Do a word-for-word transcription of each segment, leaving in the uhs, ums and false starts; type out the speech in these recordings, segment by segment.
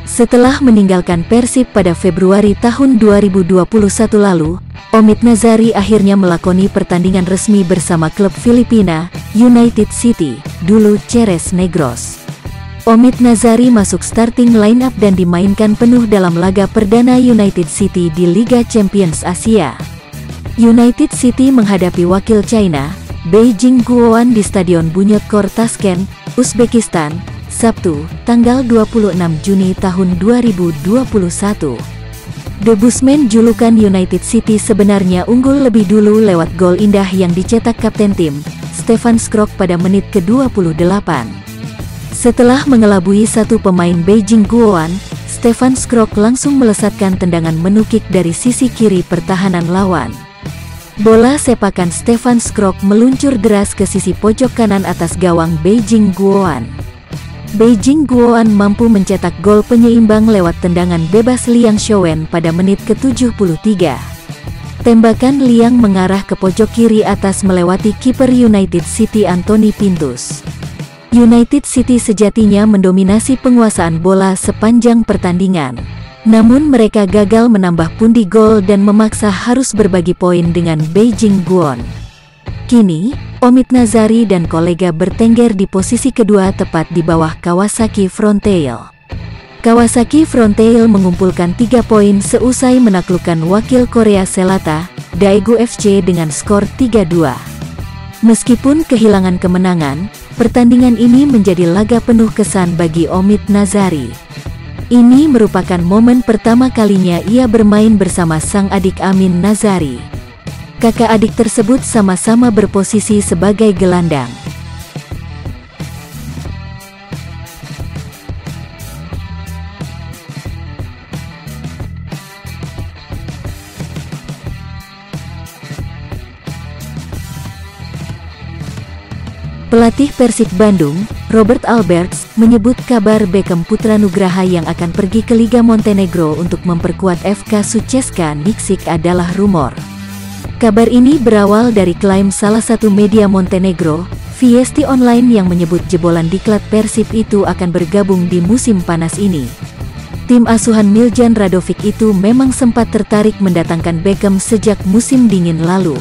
Setelah meninggalkan Persib pada Februari tahun dua ribu dua puluh satu lalu, Omid Nazari akhirnya melakoni pertandingan resmi bersama klub Filipina, United City, dulu Ceres Negros. Omid Nazari masuk starting lineup dan dimainkan penuh dalam laga perdana United City di Liga Champions Asia. United City menghadapi wakil China, Beijing Guoan di Stadion Bunyodkor Tashkent, Uzbekistan, Sabtu, tanggal dua puluh enam Juni tahun dua ribu dua puluh satu. The Bushmen julukan United City sebenarnya unggul lebih dulu lewat gol indah yang dicetak kapten tim, Stefan Scrooge pada menit ke dua puluh delapan. Setelah mengelabui satu pemain Beijing Guoan, Stefan Scrooge langsung melesatkan tendangan menukik dari sisi kiri pertahanan lawan. Bola sepakan Stefan Scrooge meluncur deras ke sisi pojok kanan atas gawang Beijing Guoan. Beijing Guoan mampu mencetak gol penyeimbang lewat tendangan bebas Liang Showen pada menit ke tujuh puluh tiga. Tembakan Liang mengarah ke pojok kiri atas melewati kiper United City Anthony Pintus. United City sejatinya mendominasi penguasaan bola sepanjang pertandingan. Namun mereka gagal menambah pundi gol dan memaksa harus berbagi poin dengan Beijing Guoan. Kini, Omid Nazari dan kolega bertengger di posisi kedua tepat di bawah Kawasaki Frontale. Kawasaki Frontale mengumpulkan tiga poin seusai menaklukkan wakil Korea Selatan, Daegu F C dengan skor tiga dua. Meskipun kehilangan kemenangan, pertandingan ini menjadi laga penuh kesan bagi Omid Nazari. Ini merupakan momen pertama kalinya ia bermain bersama sang adik Amin Nazari. Kakak adik tersebut sama-sama berposisi sebagai gelandang. Pelatih Persib Bandung, Robert Alberts, menyebut kabar Beckham Putra Nugraha yang akan pergi ke Liga Montenegro untuk memperkuat F K Suceska Nikšić adalah rumor. Kabar ini berawal dari klaim salah satu media Montenegro, Viesti Online, yang menyebut jebolan diklat Persib itu akan bergabung di musim panas ini. Tim asuhan Miljan Radovic itu memang sempat tertarik mendatangkan Beckham sejak musim dingin lalu.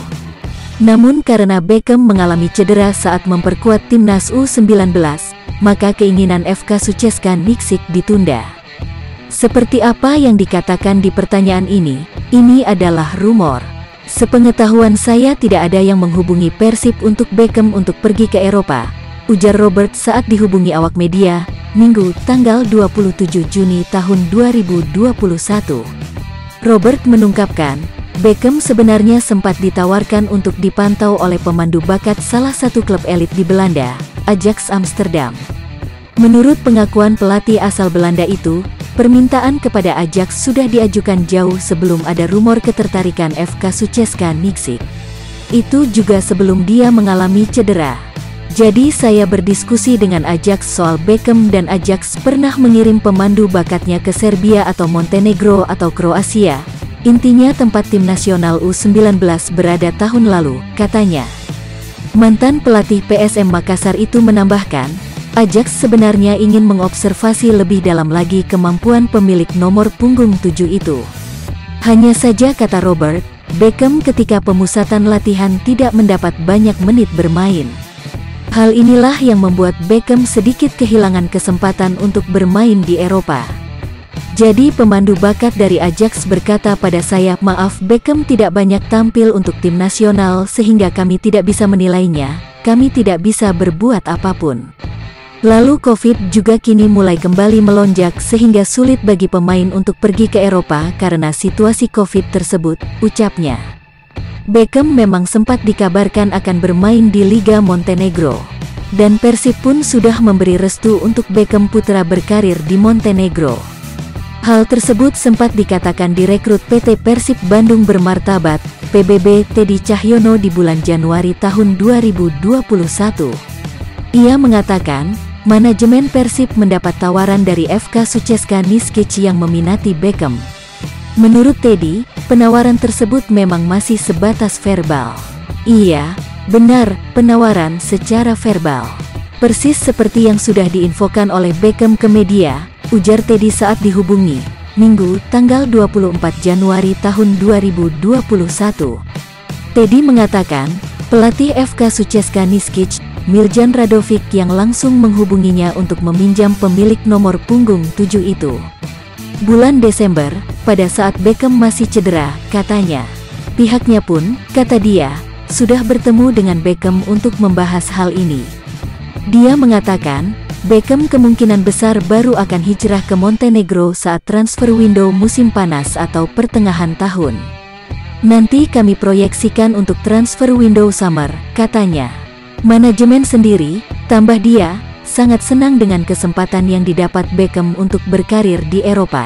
Namun karena Beckham mengalami cedera saat memperkuat timnas U sembilan belas, maka keinginan F K Suceska Nikšić ditunda. Seperti apa yang dikatakan di pertanyaan ini, ini adalah rumor. Sepengetahuan saya tidak ada yang menghubungi Persib untuk Beckham untuk pergi ke Eropa, ujar Robert saat dihubungi awak media, Minggu, tanggal dua puluh tujuh Juni tahun dua ribu dua puluh satu. Robert mengungkapkan, Beckham sebenarnya sempat ditawarkan untuk dipantau oleh pemandu bakat salah satu klub elit di Belanda, Ajax Amsterdam. Menurut pengakuan pelatih asal Belanda itu, permintaan kepada Ajax sudah diajukan jauh sebelum ada rumor ketertarikan F K Suceska Nikšić. Itu juga sebelum dia mengalami cedera. Jadi saya berdiskusi dengan Ajax soal Beckham dan Ajax pernah mengirim pemandu bakatnya ke Serbia atau Montenegro atau Kroasia. Intinya tempat tim nasional U sembilan belas berada tahun lalu, katanya. Mantan pelatih P S M Makassar itu menambahkan, Ajax sebenarnya ingin mengobservasi lebih dalam lagi kemampuan pemilik nomor punggung tujuh itu. Hanya saja, kata Robert, Beckham ketika pemusatan latihan tidak mendapat banyak menit bermain. Hal inilah yang membuat Beckham sedikit kehilangan kesempatan untuk bermain di Eropa. Jadi pemandu bakat dari Ajax berkata pada saya, maaf, Beckham tidak banyak tampil untuk tim nasional sehingga kami tidak bisa menilainya, kami tidak bisa berbuat apapun. Lalu Covid juga kini mulai kembali melonjak sehingga sulit bagi pemain untuk pergi ke Eropa karena situasi Covid tersebut, ucapnya. Beckham memang sempat dikabarkan akan bermain di Liga Montenegro. Dan Persib pun sudah memberi restu untuk Beckham Putra berkarir di Montenegro. Hal tersebut sempat dikatakan direkrut P T Persib Bandung Bermartabat, P B B, Teddy Cahyono di bulan Januari tahun dua ribu dua puluh satu. Ia mengatakan, manajemen Persib mendapat tawaran dari F K Suceska Nikšić yang meminati Beckham. Menurut Teddy, penawaran tersebut memang masih sebatas verbal. Iya, benar, penawaran secara verbal. Persis seperti yang sudah diinfokan oleh Beckham ke media, ujar Teddy saat dihubungi, Minggu, tanggal dua puluh empat Januari tahun dua ribu dua puluh satu. Teddy mengatakan, pelatih F K Suceska Niskic, Mirjan Radovic yang langsung menghubunginya untuk meminjam pemilik nomor punggung tujuh itu. Bulan Desember, pada saat Beckham masih cedera, katanya. Pihaknya pun, kata dia, sudah bertemu dengan Beckham untuk membahas hal ini. Dia mengatakan, Beckham kemungkinan besar baru akan hijrah ke Montenegro saat transfer window musim panas atau pertengahan tahun. Nanti kami proyeksikan untuk transfer window summer, katanya. Manajemen sendiri, tambah dia, sangat senang dengan kesempatan yang didapat Beckham untuk berkarir di Eropa.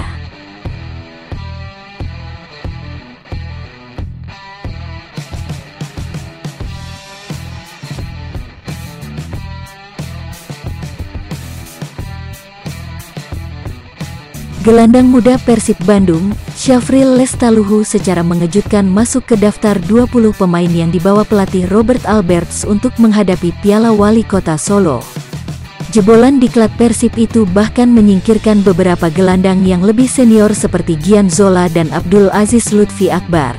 Gelandang muda Persib Bandung, Syafril Lestaluhu secara mengejutkan masuk ke daftar dua puluh pemain yang dibawa pelatih Robert Alberts untuk menghadapi Piala Wali Kota Solo. Jebolan diklat Persib itu bahkan menyingkirkan beberapa gelandang yang lebih senior seperti Gian Zola dan Abdul Aziz Lutfi Akbar.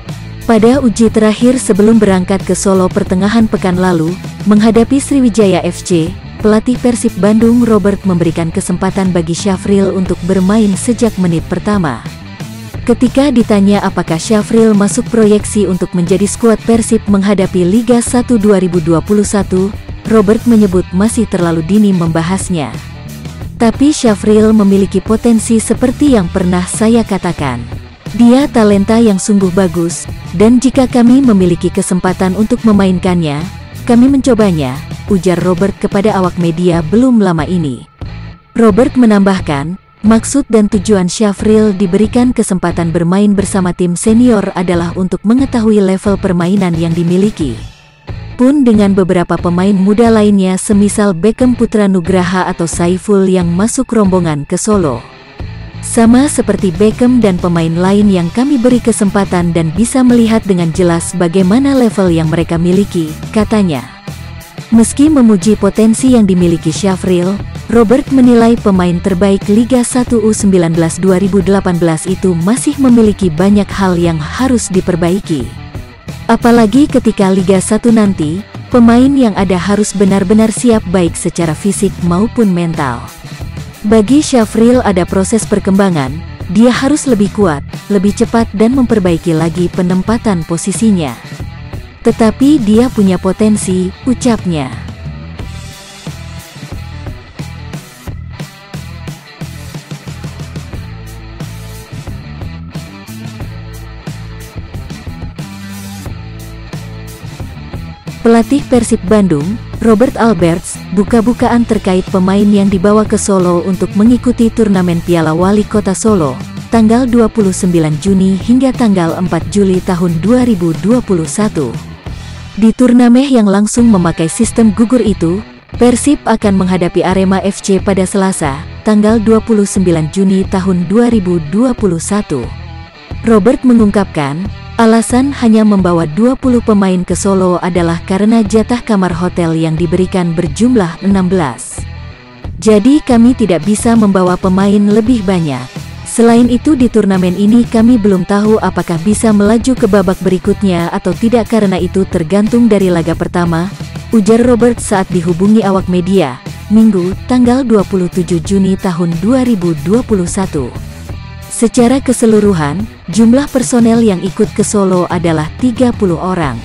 Pada uji terakhir sebelum berangkat ke Solo pertengahan pekan lalu, menghadapi Sriwijaya F C, pelatih Persib Bandung Robert memberikan kesempatan bagi Syafril untuk bermain sejak menit pertama. Ketika ditanya apakah Syafril masuk proyeksi untuk menjadi skuad Persib menghadapi Liga satu dua ribu dua puluh satu, Robert menyebut masih terlalu dini membahasnya. Tapi Syafril memiliki potensi seperti yang pernah saya katakan. Dia talenta yang sungguh bagus, dan jika kami memiliki kesempatan untuk memainkannya, kami mencobanya, ujar Robert kepada awak media belum lama ini. Robert menambahkan, maksud dan tujuan Syafril diberikan kesempatan bermain bersama tim senior adalah untuk mengetahui level permainan yang dimiliki. Pun dengan beberapa pemain muda lainnya semisal Beckham Putra Nugraha atau Saiful yang masuk rombongan ke Solo. Sama seperti Beckham dan pemain lain yang kami beri kesempatan dan bisa melihat dengan jelas bagaimana level yang mereka miliki, katanya. Meski memuji potensi yang dimiliki Syafril, Robert menilai pemain terbaik Liga satu U sembilan belas dua ribu delapan belas itu masih memiliki banyak hal yang harus diperbaiki. Apalagi ketika Liga satu nanti, pemain yang ada harus benar-benar siap baik secara fisik maupun mental. Bagi Syafril ada proses perkembangan, dia harus lebih kuat, lebih cepat dan memperbaiki lagi penempatan posisinya. Tetapi dia punya potensi, ucapnya. Pelatih Persib Bandung, Robert Alberts, buka-bukaan terkait pemain yang dibawa ke Solo untuk mengikuti turnamen Piala Wali Kota Solo, tanggal dua puluh sembilan Juni hingga tanggal empat Juli tahun dua ribu dua puluh satu. Di turnamen yang langsung memakai sistem gugur itu, Persib akan menghadapi Arema F C pada Selasa, tanggal dua puluh sembilan Juni tahun dua ribu dua puluh satu. Robert mengungkapkan, alasan hanya membawa dua puluh pemain ke Solo adalah karena jatah kamar hotel yang diberikan berjumlah enam belas. Jadi kami tidak bisa membawa pemain lebih banyak. Selain itu di turnamen ini kami belum tahu apakah bisa melaju ke babak berikutnya atau tidak karena itu tergantung dari laga pertama, ujar Robert saat dihubungi awak media, Minggu, tanggal dua puluh tujuh Juni tahun dua ribu dua puluh satu. Secara keseluruhan, jumlah personel yang ikut ke Solo adalah tiga puluh orang.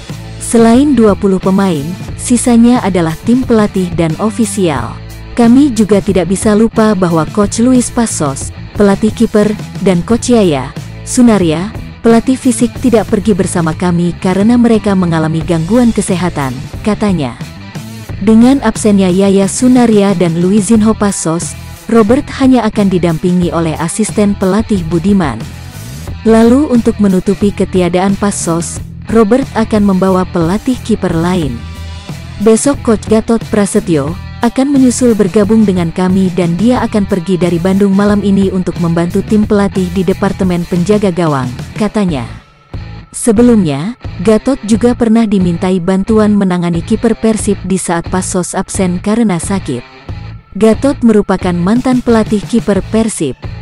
Selain dua puluh pemain, sisanya adalah tim pelatih dan ofisial. Kami juga tidak bisa lupa bahwa Coach Luis Passos, pelatih kiper, dan Coach Yaya Sunaria, pelatih fisik tidak pergi bersama kami karena mereka mengalami gangguan kesehatan, katanya. Dengan absennya Yaya Sunaria dan Luizinho Passos, Robert hanya akan didampingi oleh asisten pelatih Budiman. Lalu untuk menutupi ketiadaan Passos, Robert akan membawa pelatih kiper lain. Besok Coach Gatot Prasetyo akan menyusul bergabung dengan kami dan dia akan pergi dari Bandung malam ini untuk membantu tim pelatih di Departemen Penjaga Gawang, katanya. Sebelumnya, Gatot juga pernah dimintai bantuan menangani kiper Persib di saat Passos absen karena sakit. Gatot merupakan mantan pelatih kiper Persib.